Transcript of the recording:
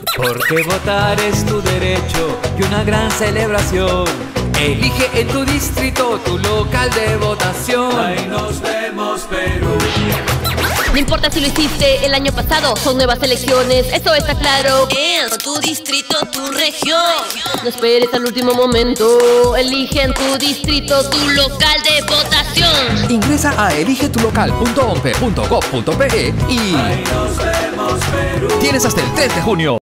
Porque votar es tu derecho y una gran celebración. Elige en tu distrito tu local de votación. Ahí nos vemos, Perú. No importa si lo hiciste el año pasado, son nuevas elecciones, eso está claro. Es tu distrito, tu región. No esperes al último momento, elige en tu distrito tu local de votación. Ingresa a eligetulocal.ompe.gov.pe y Ahí nos vemos, Perú. tienes hasta el 3 de junio.